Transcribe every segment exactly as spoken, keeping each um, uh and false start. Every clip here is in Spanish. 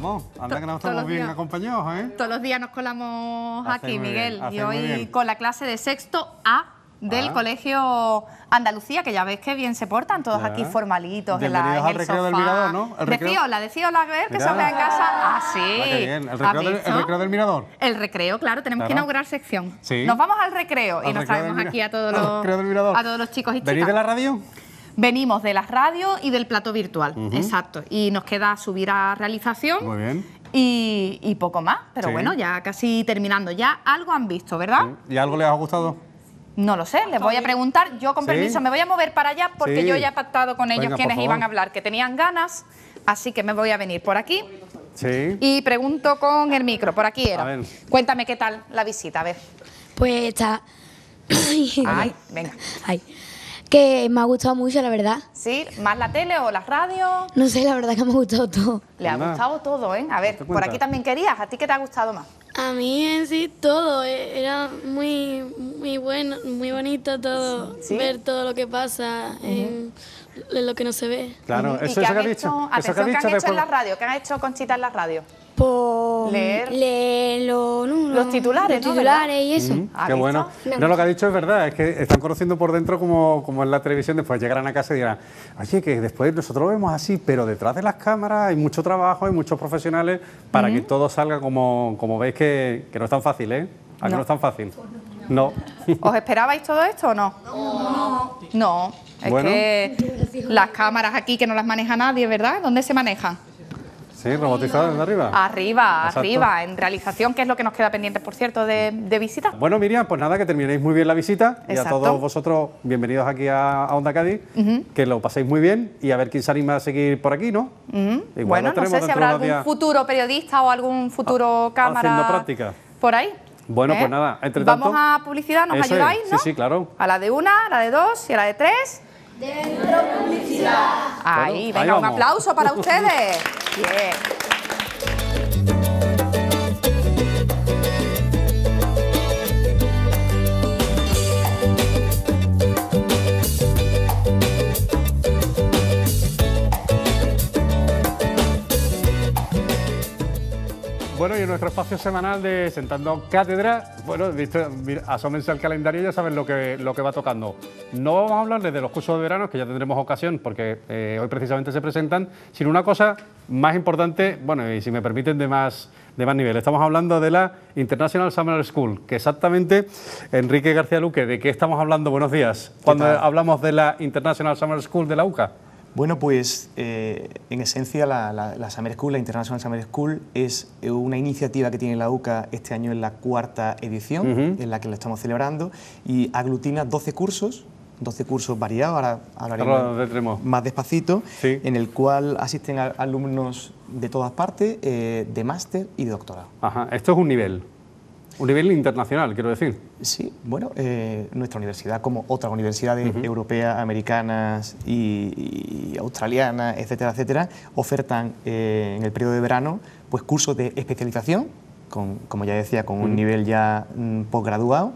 estamos. Anda que no estamos bien días, acompañados, ¿eh? Todos los días nos colamos Hacen aquí, Miguel. Bien, y hoy bien. con la clase de sexto A del ah. Colegio Andalucía, que ya ves que bien se portan, todos ya. aquí formalitos en, la, en al el recreo sofá. del Mirador, ¿no? El de Fiola, de Fiola, ver que se vea en casa. Ah, sí. Ah, qué bien. ¿El recreo, del, ¿El recreo del Mirador? El recreo, claro, tenemos claro. que inaugurar sección. Sí. Nos vamos al recreo al y nos recreo traemos aquí a todos, los, a todos los chicos y chicas. ¿Venís de la radio? Venimos de las radios y del plató virtual, uh-huh. exacto. Y nos queda subir a realización. Muy bien. Y, y poco más, pero sí. bueno, ya casi terminando. Ya algo han visto, ¿verdad? Sí. ¿Y algo les ha gustado? No lo sé, les voy a preguntar. Yo, con ¿Sí? permiso, me voy a mover para allá porque sí. yo ya he pactado con ellos Venga, quienes iban a hablar, que tenían ganas, así que me voy a venir por aquí. Sí. Y pregunto con el micro, por aquí era. A ver. Cuéntame qué tal la visita, a ver. Pues está... Ay, venga. Ay. Que me ha gustado mucho, la verdad. ¿Sí? ¿Más la tele o las radios? No sé, la verdad que me ha gustado todo. Le ha gustado todo, ¿eh? A ver, por aquí también querías. ¿A ti qué te ha gustado más? A mí en sí todo. Era muy, muy bueno, muy bonito todo. ¿Sí? Ver todo lo que pasa uh-huh. en, en lo que no se ve. Claro, uh-huh. eso, ¿Y eso que ha dicho. Hecho, atención, ¿qué han dicho hecho después? en la radio? ¿Qué han hecho Conchita en la radio? Por leer, leer lo, no, los titulares, los titulares ¿no? y eso. Mm, qué bueno. No, lo que ha dicho es verdad, es que están conociendo por dentro como, como en la televisión, después llegarán a casa y dirán, oye, que después nosotros lo vemos así, pero detrás de las cámaras hay mucho trabajo, hay muchos profesionales para uh-huh. que todo salga como, como veis que, que no es tan fácil, ¿eh? ¿A que no. no es tan fácil? No. ¿Os esperabais todo esto o no? No. No, es bueno. que las cámaras aquí que no las maneja nadie, ¿verdad? ¿Dónde se manejan? Sí, robotizadas desde arriba. Arriba, Exacto. arriba, en realización, que es lo que nos queda pendiente, por cierto, de, de visita. Bueno, Miriam, pues nada, que terminéis muy bien la visita. Exacto. Y a todos vosotros, bienvenidos aquí a, a Onda Cádiz, uh-huh. que lo paséis muy bien y a ver quién se anima a seguir por aquí, ¿no? Uh-huh. Bueno, no sé si habrá algún días... futuro periodista o algún futuro cámara... Haciendo práctica. Por ahí. Bueno, ¿Eh? pues nada, entre tanto... Vamos a publicidad, ¿nos ayudáis, es. no? Sí, sí, claro. A la de una, a la de dos y a la de tres... Dentro publicidad. Ahí, claro, venga, ahí un aplauso para ustedes. Bien. Bueno, y en nuestro espacio semanal de Sentando Cátedra, bueno, visto, mira, asómense al calendario y ya saben lo que, lo que va tocando. No vamos a hablarles de los cursos de verano, que ya tendremos ocasión, porque eh, hoy precisamente se presentan, sino una cosa más importante, bueno, y si me permiten, de más, de más nivel. Estamos hablando de la International Summer School, que exactamente, Enrique García Luque, ¿de qué estamos hablando? Buenos días. Cuando hablamos de la International Summer School de la U C A. Bueno, pues eh, en esencia la, la, la Summer School, la International Summer School, es una iniciativa que tiene la U C A este año en la cuarta edición, uh-huh. en la que la estamos celebrando, y aglutina doce cursos, doce cursos variados, ahora hablaremos más despacito, sí. en el cual asisten a alumnos de todas partes, eh, de máster y de doctorado. Ajá, esto es un nivel. Un nivel internacional, quiero decir. Sí, bueno, eh, nuestra universidad, como otras universidades uh-huh. europeas, americanas y, y australianas, etcétera, etcétera, ofertan eh, en el periodo de verano pues cursos de especialización, con, como ya decía, con uh-huh. un nivel ya mm, posgraduado,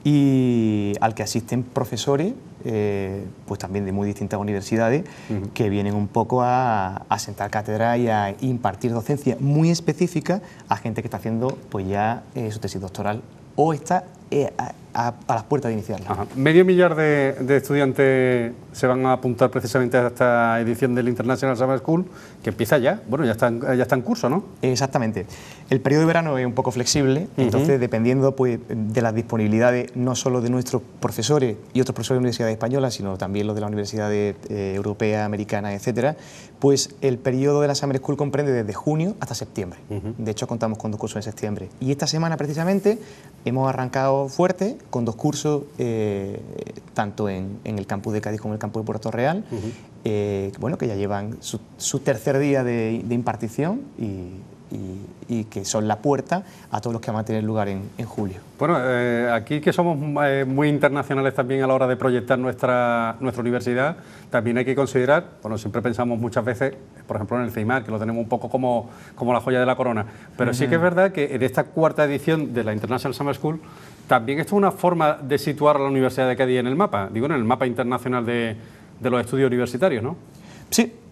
y al que asisten profesores, eh, pues también de muy distintas universidades, uh-huh. que vienen un poco a, a sentar cátedra y a impartir docencia muy específica a gente que está haciendo pues ya eh, su tesis doctoral o está eh, a, a, a las puertas de iniciarla. Ajá. Medio millar de, de estudiantes se van a apuntar precisamente a esta edición del International Summer School, que empieza ya, bueno, ya está en, ya está en curso, ¿no? Exactamente. El periodo de verano es un poco flexible, uh-huh. entonces dependiendo pues, de las disponibilidades no solo de nuestros profesores y otros profesores de universidades españolas, sino también los de las universidades eh, europeas, americanas, etcétera, pues el periodo de la Summer School comprende desde junio hasta septiembre. Uh-huh. De hecho, contamos con dos cursos en septiembre. Y esta semana, precisamente, hemos arrancado fuerte con dos cursos, eh, tanto en, en el campus de Cádiz como en el campus de Puerto Real, uh-huh. eh, bueno, que ya llevan su, su tercer día de, de impartición y, y, y que son la puerta a todos los que van a tener lugar en, en julio. Bueno, eh, aquí que somos eh, muy internacionales también a la hora de proyectar nuestra, nuestra universidad, también hay que considerar, bueno, siempre pensamos muchas veces, por ejemplo en el CEIMAR, que lo tenemos un poco como, como la joya de la corona, pero uh-huh. sí que es verdad que en esta cuarta edición de la International Summer School, también esto es una forma de situar a la Universidad de Cádiz en el mapa, digo, en el mapa internacional de, de los estudios universitarios, ¿no? Sí,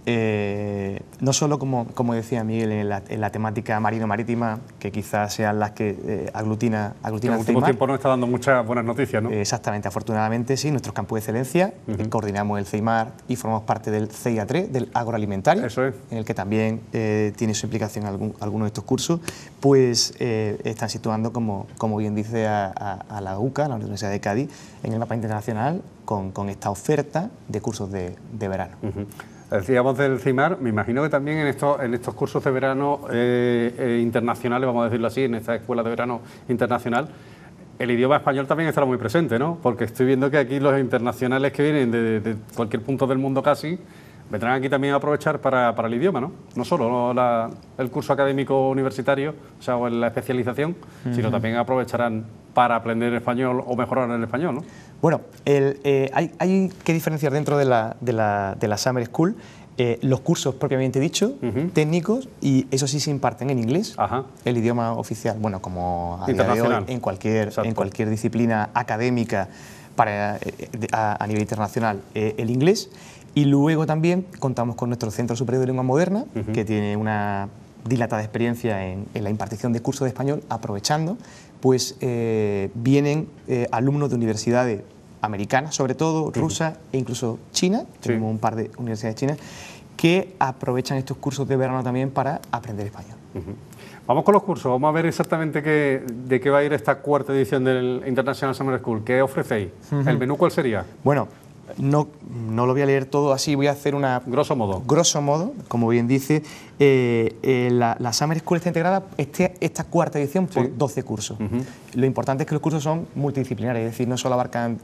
eh, no solo, como, como decía Miguel, en la, en la temática marino-marítima, que quizás sean las que eh, aglutina, aglutina en el el último CEIMAR. tiempo nos está dando muchas buenas noticias, ¿no? Eh, exactamente, afortunadamente sí, nuestros campos de excelencia, Uh-huh. eh, coordinamos el CEIMAR y formamos parte del C I A tres, del agroalimentario, Eso es. en el que también eh, tiene su implicación algún, algunos de estos cursos, pues eh, están situando, como, como bien dice, a, a, a la U C A, la Universidad de Cádiz, en el mapa internacional con, con esta oferta de cursos de, de verano. Uh-huh. Decíamos del CEIMAR, me imagino que también en estos, en estos cursos de verano eh, eh, internacionales, vamos a decirlo así, en esta escuela de verano internacional, el idioma español también estará muy presente, ¿no? Porque estoy viendo que aquí los internacionales que vienen de, de cualquier punto del mundo casi, vendrán aquí también a aprovechar para, para el idioma, ¿no? No solo ¿no? La, el curso académico universitario, o sea, o en la especialización, uh-huh. sino también aprovecharán para aprender español o mejorar en el español, ¿no? Bueno, el, eh, hay, hay que diferenciar dentro de la, de la, de la Summer School eh, los cursos propiamente dichos, uh-huh. técnicos, y eso sí se imparten en inglés, Ajá. el idioma oficial, bueno, como a día de hoy, en cualquier, en cualquier disciplina académica para, eh, a, a nivel internacional, eh, el inglés. Y luego también contamos con nuestro Centro Superior de Lengua Moderna, uh-huh. que tiene una dilatada experiencia en, en la impartición de cursos de español, aprovechando, pues eh, vienen eh, alumnos de universidades americanas, sobre todo, rusas uh-huh. e incluso chinas, sí. tenemos un par de universidades chinas, que aprovechan estos cursos de verano también para aprender español. Uh-huh. Vamos con los cursos, vamos a ver exactamente qué, de qué va a ir esta cuarta edición del International Summer School. ¿Qué ofrecéis? Uh-huh. ¿El menú cuál sería? Bueno, No, no lo voy a leer todo así, voy a hacer una... Grosso modo. Grosso modo, como bien dice, eh, eh, la, la Summer School está integrada, este, esta cuarta edición, por sí. doce cursos. Uh-huh. Lo importante es que los cursos son multidisciplinares, es decir, no solo abarcan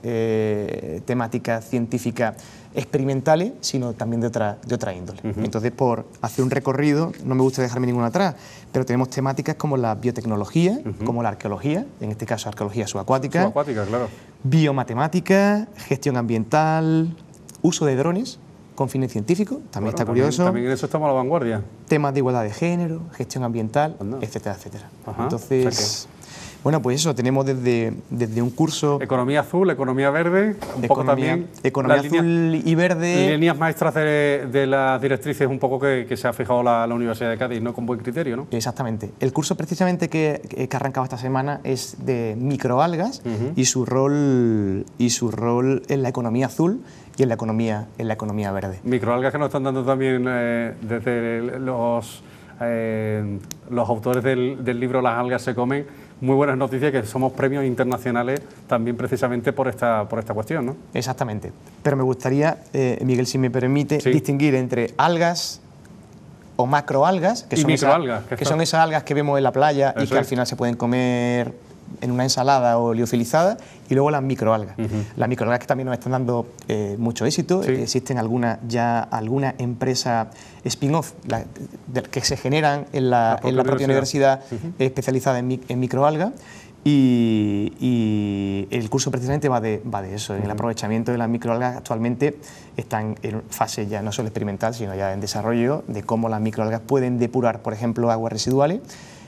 eh, temáticas científicas experimentales, sino también de otra, de otra índole. Uh-huh. Entonces, por hacer un recorrido, no me gusta dejarme ninguna atrás, pero tenemos temáticas como la biotecnología, uh-huh. como la arqueología, en este caso arqueología subacuática, subacuática, claro. biomatemática, gestión ambiental, uso de drones con fines científicos, también bueno, está curioso. También, también en eso estamos a la vanguardia. Temas de igualdad de género, gestión ambiental, Anda. etcétera, etcétera. Ajá, Entonces, o sea bueno, pues eso, tenemos desde, desde un curso... Economía azul, economía verde, un economía, poco también... Economía azul líneas, y verde... Líneas maestras de, de las directrices un poco que, que se ha fijado la, la Universidad de Cádiz, ¿no? Con buen criterio, ¿no? Exactamente. El curso precisamente que, que arrancaba esta semana es de microalgas uh-huh. y, su rol, y su rol en la economía azul y en la economía, en la economía verde. Microalgas que nos están dando también eh, desde los, eh, los autores del, del libro Las algas se comen. Muy buenas noticias, que somos premios internacionales también precisamente por esta, por esta cuestión, ¿no? Exactamente. Pero me gustaría, eh, Miguel, si me permite, sí. distinguir entre algas o macroalgas, que, y son, microalgas, esa, que son esas algas que vemos en la playa Eso y que es. al final se pueden comer en una ensalada o liofilizada, y luego las microalgas. Uh-huh. Las microalgas que también nos están dando eh, mucho éxito. Sí. Existen alguna, ya alguna empresa spin-off la, de, que se generan en la, la propia, en la propia universidad, universidad uh-huh. especializada en, en microalgas, y, y el curso precisamente va de, va de eso. Uh-huh. En el aprovechamiento de las microalgas actualmente están en fase ya no solo experimental, sino ya en desarrollo de cómo las microalgas pueden depurar, por ejemplo, aguas residuales,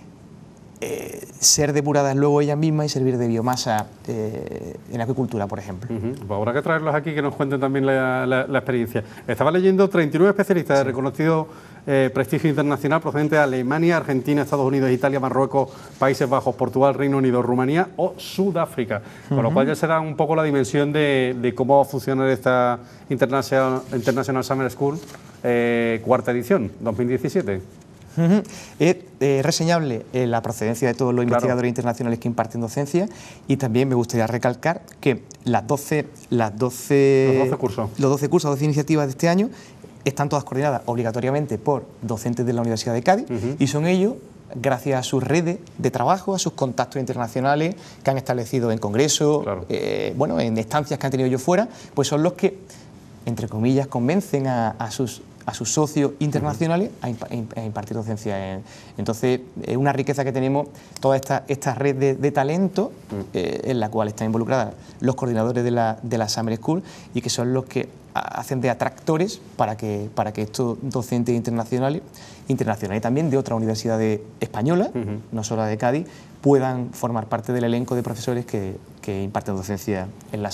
Eh, ser depuradas luego ellas mismas y servir de biomasa eh, en acuicultura, por ejemplo. Uh-huh. Pues habrá que traerlos aquí que nos cuenten también la, la, la experiencia. Estaba leyendo treinta y nueve especialistas sí. de reconocido eh, prestigio internacional procedentes de Alemania, Argentina, Estados Unidos, Italia, Marruecos, Países Bajos, Portugal, Reino Unido, Rumanía o Sudáfrica. Con uh-huh. lo cual ya se da un poco la dimensión de, de cómo va a funcionar esta International, International Summer School eh, cuarta edición, dos mil diecisiete. Uh-huh. Es eh, reseñable eh, la procedencia de todos los claro. investigadores internacionales que imparten docencia, y también me gustaría recalcar que las doce, las doce, los doce cursos, los doce cursos, doce iniciativas de este año están todas coordinadas obligatoriamente por docentes de la Universidad de Cádiz uh-huh. y son ellos, gracias a sus redes de trabajo, a sus contactos internacionales que han establecido en congresos, claro. eh, bueno, en estancias que han tenido ellos fuera, pues son los que, entre comillas, convencen a, a sus a sus socios internacionales uh-huh. a, imp a impartir docencia. En, entonces, es una riqueza que tenemos, toda esta, esta red de, de talento uh-huh. eh, en la cual están involucradas los coordinadores de la, de la Summer School, y que son los que hacen de atractores para que, para que estos docentes internacionales, internacionales y también de otras universidades españolas, uh-huh. no solo de Cádiz, puedan formar parte del elenco de profesores que, que imparten docencia en la Summer.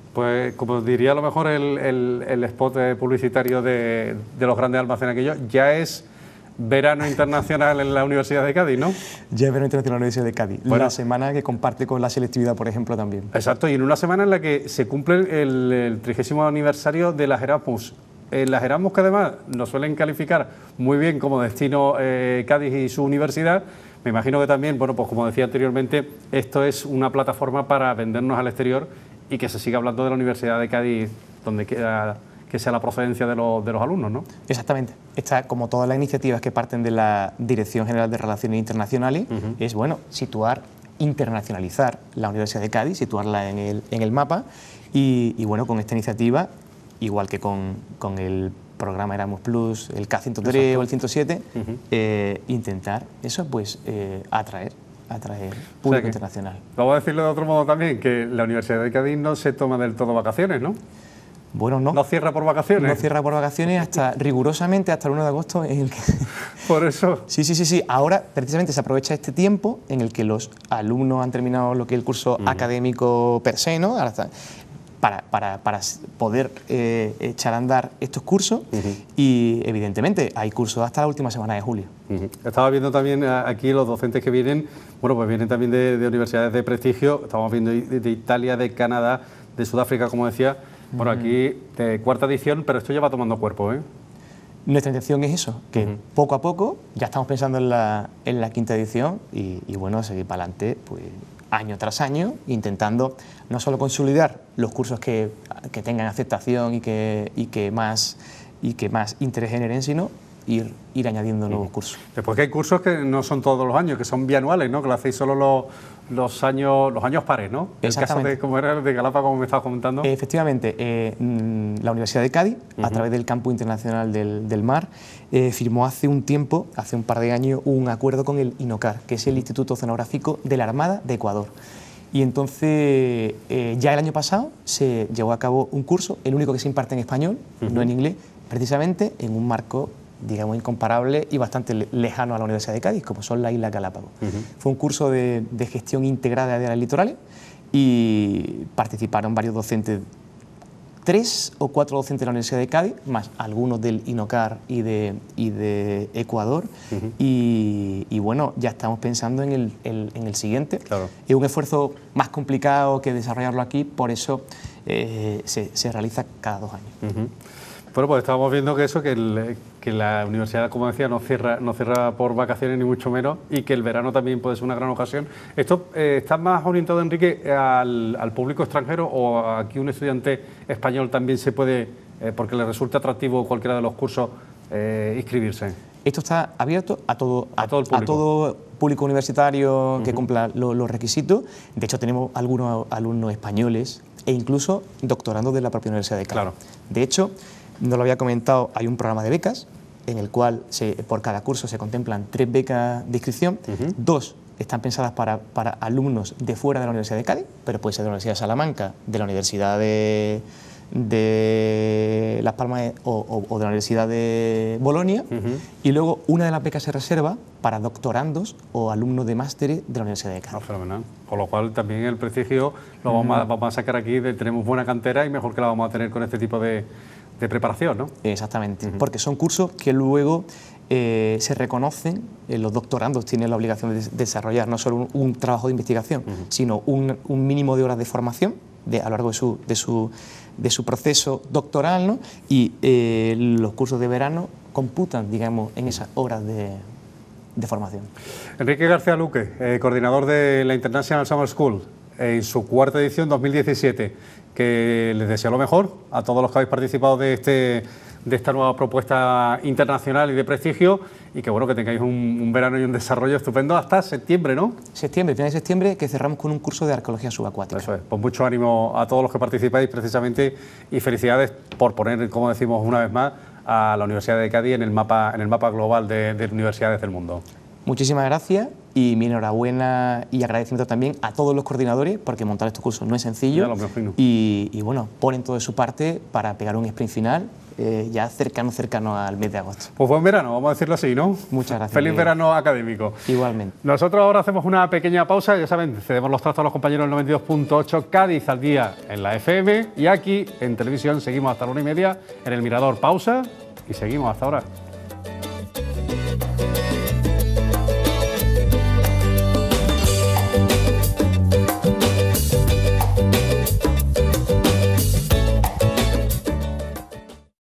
Pues como diría a lo mejor el, el, el spot publicitario de, de los grandes almacenes aquellos, ya es verano internacional en la Universidad de Cádiz, ¿no? Ya es verano internacional en la Universidad de Cádiz, Bueno. la semana que comparte con la selectividad, por ejemplo, también. Exacto, y en una semana en la que se cumple el, el trigésimo aniversario de las Erasmus. En las Erasmus, que además nos suelen calificar muy bien como destino eh, Cádiz y su universidad, me imagino que también, bueno, pues como decía anteriormente, esto es una plataforma para vendernos al exterior y que se siga hablando de la Universidad de Cádiz, donde quiera que sea la procedencia de los, de los alumnos, ¿no? Exactamente. Esta, como todas las iniciativas que parten de la Dirección General de Relaciones Internacionales, Uh-huh. es, bueno, situar, internacionalizar la Universidad de Cádiz, situarla en el, en el mapa y, y, bueno, con esta iniciativa, igual que con, con el programa Erasmus Plus, el K ciento tres Exacto. o el ciento siete, Uh-huh. eh, intentar eso, pues, eh, atraer, atraer O sea público que, internacional. vamos a decirlo de otro modo también, que la Universidad de Cádiz no se toma del todo vacaciones, ¿no? Bueno, no. No cierra por vacaciones. No cierra por vacaciones hasta rigurosamente hasta el uno de agosto, en el que... Por eso. Sí, sí, sí, sí. Ahora precisamente se aprovecha este tiempo en el que los alumnos han terminado lo que es el curso Uh-huh. académico per se, ¿no? Ahora está, para, para, para poder eh, echar a andar estos cursos Uh-huh. y evidentemente hay cursos hasta la última semana de julio. Uh-huh. Estaba viendo también eh, aquí los docentes que vienen, bueno, pues vienen también de, de universidades de prestigio, estamos viendo de, de Italia, de Canadá, de Sudáfrica, como decía. Bueno, aquí de cuarta edición, pero esto ya va tomando cuerpo, ¿eh? Nuestra intención es eso, que Uh-huh. poco a poco, ya estamos pensando en la, en la quinta edición y, y bueno, seguir para adelante pues, año tras año, intentando no solo consolidar los cursos que, que tengan aceptación y que, y, que más, y que más interés generen, sino ir, ir añadiendo nuevos cursos. Después que hay cursos que no son todos los años, que son bianuales, ¿no? Que lo hacéis solo los, los años los años pares, ¿no? El caso Exactamente. de, como era el de Galápagos, como me estabas comentando. Efectivamente, eh, mm, la Universidad de Cádiz, Uh-huh. a través del Campus Internacional del, del Mar, eh, firmó hace un tiempo, hace un par de años, un acuerdo con el INOCAR, que es el Instituto Oceanográfico de la Armada de Ecuador. Y entonces, eh, ya el año pasado se llevó a cabo un curso, el único que se imparte en español, Uh-huh. no en inglés, precisamente en un marco, digamos, incomparable y bastante le- lejano a la Universidad de Cádiz, como son las Islas Galápagos. Uh-huh. Fue un curso de, de gestión integrada de áreas litorales y participaron varios docentes, tres o cuatro docentes de la Universidad de Cádiz, más algunos del INOCAR y de, y de Ecuador. Uh-huh. y, y bueno, ya estamos pensando en el, el- en el siguiente. Claro. Es un esfuerzo más complicado que desarrollarlo aquí, por eso eh, se, se realiza cada dos años. Uh-huh. Bueno, pues estábamos viendo que eso, que, el- que la universidad, como decía, no cierra, no cierra por vacaciones ni mucho menos y que el verano también puede ser una gran ocasión. ¿Esto eh, está más orientado, Enrique, al, al público extranjero o aquí un estudiante español también se puede, eh, porque le resulta atractivo cualquiera de los cursos, eh, inscribirse? Esto está abierto a todo, A todo el público. a todo público universitario que cumpla lo- los requisitos. De hecho, tenemos algunos alumnos españoles e incluso doctorandos de la propia Universidad de Cádiz. Claro. De hecho, no lo había comentado, hay un programa de becas en el cual se, por cada curso se contemplan tres becas de inscripción. Ujú. Dos están pensadas para, para alumnos de fuera de la Universidad de Cádiz, pero puede ser de la Universidad de Salamanca, de la Universidad de, de Las Palmas o, o- o de la Universidad de Bolonia. Ujú. Y luego una de las becas se reserva para doctorandos o alumnos de másteres de la Universidad de Ah, Cádiz. fenomenal. Con lo cual también el prestigio lo vamos a, vamos a sacar aquí, de, tenemos buena cantera y mejor que la vamos a tener con este tipo de, de preparación, ¿no? Exactamente, porque son cursos que luego eh, se reconocen, eh, los doctorandos tienen la obligación de des- desarrollar no solo un, un trabajo de investigación, sino un, un mínimo de horas de formación de, a lo largo de su, de su, de su proceso doctoral, ¿no? Y eh, los cursos de verano computan, digamos, en esas horas de, de formación. Enrique García Luque, eh, coordinador de la International Summer School, en su cuarta edición dos mil diecisiete, que les deseo lo mejor a todos los que habéis participado de, este, de esta nueva propuesta internacional y de prestigio, y que bueno, que tengáis un, un verano y un desarrollo estupendo hasta septiembre, ¿no? Septiembre, final de septiembre, que cerramos con un curso de arqueología subacuática. Eso es, pues mucho ánimo a todos los que participáis precisamente y felicidades por poner, como decimos una vez más, a la Universidad de Cádiz en el mapa, en el mapa global de, de universidades del mundo. Muchísimas gracias y mi enhorabuena y agradecimiento también a todos los coordinadores, porque montar estos cursos no es sencillo. Ya lo imagino. y, y bueno, ponen todo de su parte para pegar un sprint final eh, ya cercano, cercano al mes de agosto. Pues buen verano, vamos a decirlo así, ¿no? Muchas gracias. Feliz Miguel. verano académico. Igualmente. Nosotros ahora hacemos una pequeña pausa, ya saben, cedemos los trastos a los compañeros del noventa y dos punto ocho Cádiz al día en la F M y aquí en televisión seguimos hasta la una y media en el Mirador. Pausa y seguimos hasta ahora.